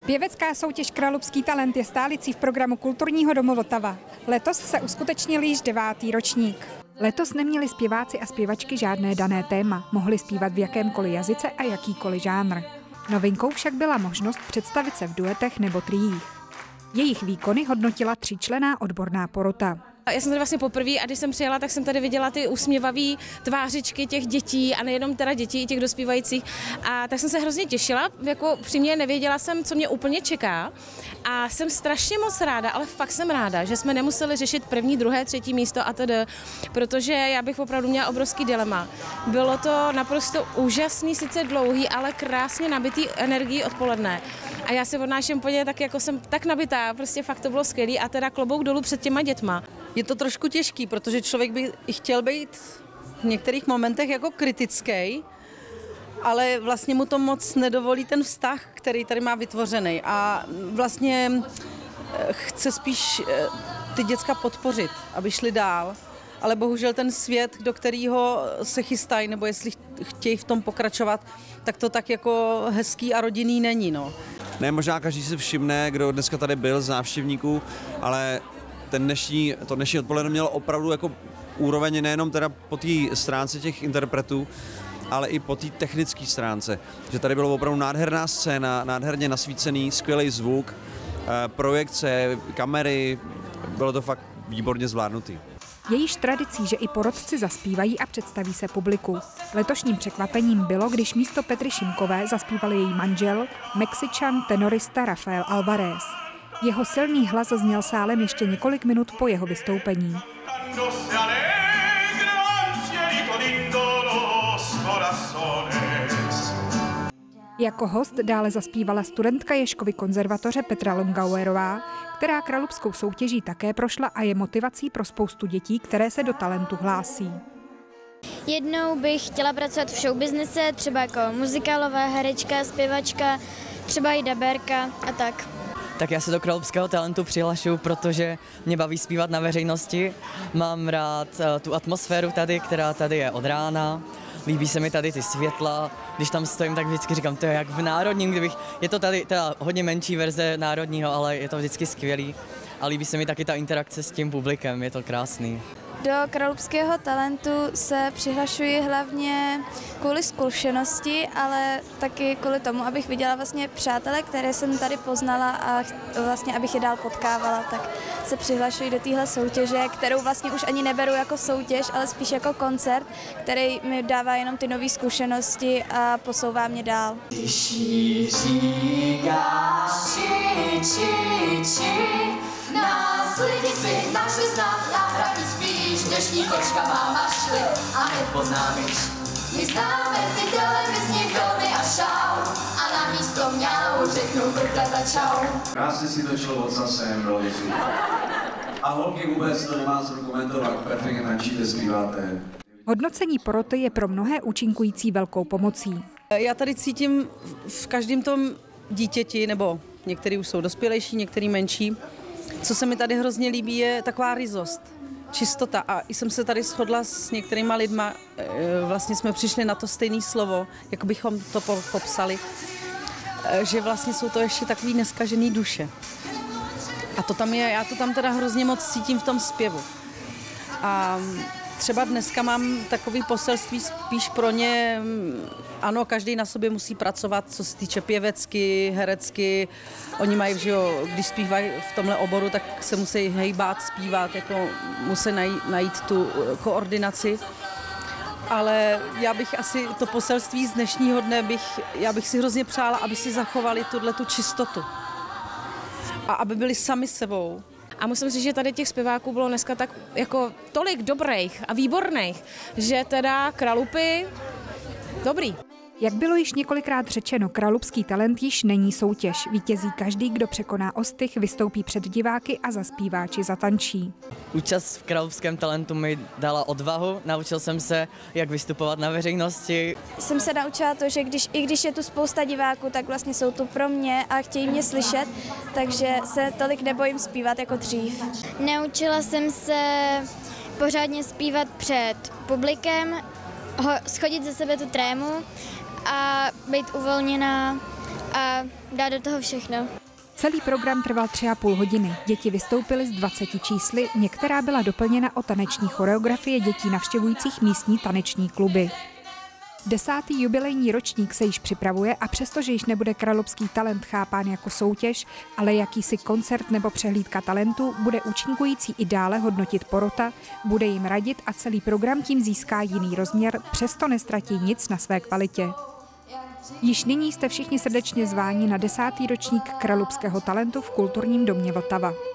Pěvecká soutěž Kralupský talent je stálicí v programu Kulturního domu Vltava. Letos se uskutečnil již 9. ročník. Letos neměli zpěváci a zpěvačky žádné dané téma, mohli zpívat v jakémkoliv jazyce a jakýkoliv žánr. Novinkou však byla možnost představit se v duetech nebo triích. Jejich výkony hodnotila 3členná odborná porota. Já jsem tady vlastně poprvé a když jsem přijela, tak jsem tady viděla ty usměvavé tvářičky těch dětí a nejenom teda dětí, i těch dospívajících. A tak jsem se hrozně těšila, jako přímě nevěděla jsem, co mě úplně čeká. A jsem strašně moc ráda, ale fakt jsem ráda, že jsme nemuseli řešit první, druhé, třetí místo a tedy, protože já bych opravdu měla obrovský dilema. Bylo to naprosto úžasný, sice dlouhý, ale krásně nabitý energií odpoledne. A já se odnáším úplně tak, jako jsem tak nabitá, prostě fakt to bylo skvělý a teda klobouk dolů před těma dětma. Je to trošku těžký, protože člověk by chtěl být v některých momentech jako kritický, ale vlastně mu to moc nedovolí ten vztah, který tady má vytvořený. A vlastně chce spíš ty děcka podpořit, aby šli dál. Ale bohužel ten svět, do kterého se chystají, nebo jestli chtějí v tom pokračovat, tak to tak jako hezký a rodinný není. No. Ne, možná každý si všimne, kdo dneska tady byl z návštěvníků, ale to dnešní odpoledne mělo opravdu jako úroveň nejenom teda po té stránce těch interpretů, ale i po té technické stránce. Že tady byla opravdu nádherná scéna, nádherně nasvícený, skvělý zvuk, projekce, kamery, bylo to fakt výborně zvládnutý. Je již tradicí, že i porotci zaspívají a představí se publiku. Letošním překvapením bylo, když místo Petry Šimkové zaspíval její manžel, Mexičan tenorista Rafael Alvarez. Jeho silný hlas zněl sálem ještě několik minut po jeho vystoupení. Jako host dále zaspívala studentka Ježkovy konzervatoře Petra Longauerová, která kralupskou soutěží také prošla a je motivací pro spoustu dětí, které se do talentu hlásí. Jednou bych chtěla pracovat v showbiznise, třeba jako muzikálová herečka, zpěvačka, třeba i dabérka a tak. Tak já se do Kralupského talentu přihlašuju, protože mě baví zpívat na veřejnosti. Mám rád tu atmosféru tady, která tady je od rána. Líbí se mi tady ty světla. Když tam stojím, tak vždycky říkám, to je jak v Národním, je to tady teda hodně menší verze Národního, ale je to vždycky skvělý. A líbí se mi taky ta interakce s tím publikem, je to krásný. Do Kralupského talentu se přihlašuji hlavně kvůli zkušenosti, ale taky kvůli tomu, abych viděla vlastně přátele, které jsem tady poznala a vlastně abych je dál potkávala, tak se přihlašuji do téhle soutěže, kterou vlastně už ani neberu jako soutěž, ale spíš jako koncert, který mi dává jenom ty nové zkušenosti a posouvá mě dál. Nás lidi si našli znát a hraní spíš, dnešní kočka má mašly a nepoznámíš. My známe ty televizní filmy a šau a na místo mňau řeknu vrtata čau. Krásně si točil odsasem, rodičů. A holky vůbec to nemá co dokumentovat, perfektně tančíte, zpíváte. Hodnocení poroty je pro mnohé účinkující velkou pomocí. Já tady cítím v každém tom dítěti, nebo některý už jsou dospělejší, některý menší. Co se mi tady hrozně líbí, je taková ryzost, čistota. A jsem se tady shodla s některýma lidma, vlastně jsme přišli na to stejné slovo, jak bychom to popsali, že vlastně jsou to ještě takový neskažený duše. A to tam je, já to tam teda hrozně moc cítím v tom zpěvu. A třeba dneska mám takový poselství spíš pro ně, ano, každý na sobě musí pracovat, co se týče pěvecky, herecky. Oni mají, že jo, když zpívají v tomhle oboru, tak se musí hejbat, zpívat, jako musí najít tu koordinaci. Ale já bych asi to poselství z dnešního dne, já bych si hrozně přála, aby si zachovali tu čistotu. A aby byli sami sebou. A musím říct, že tady těch zpěváků bylo dneska tak jako tolik dobrých a výborných, že teda Kralupy dobrý. Jak bylo již několikrát řečeno, Kralupský talent již není soutěž. Vítězí každý, kdo překoná ostych, vystoupí před diváky a zaspívá či zatančí. Účast v Kralupském talentu mi dala odvahu, naučil jsem se, jak vystupovat na veřejnosti. Jsem se naučila to, že i když je tu spousta diváků, tak vlastně jsou tu pro mě a chtějí mě slyšet, takže se tolik nebojím zpívat jako dřív. Naučila jsem se pořádně zpívat před publikem, schodit ze sebe tu trému a být uvolněná a dát do toho všechno. Celý program trval 3,5 hodiny. Děti vystoupily z 20 čísly, některá byla doplněna o taneční choreografie dětí navštěvujících místní taneční kluby. 10. jubilejní ročník se již připravuje a přestože již nebude Kralupský talent chápán jako soutěž, ale jakýsi koncert nebo přehlídka talentů, bude účinkující i dále hodnotit porota, bude jim radit a celý program tím získá jiný rozměr, přesto nestratí nic na své kvalitě. Již nyní jste všichni srdečně zváni na 10. ročník Kralupského talentu v Kulturním domě Vltava.